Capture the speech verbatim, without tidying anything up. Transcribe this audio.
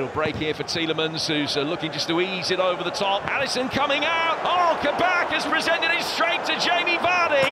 Break here for Tielemans, who's uh, looking just to ease it over the top. Alisson coming out. Oh, Kabak has presented it straight to Jamie Vardy.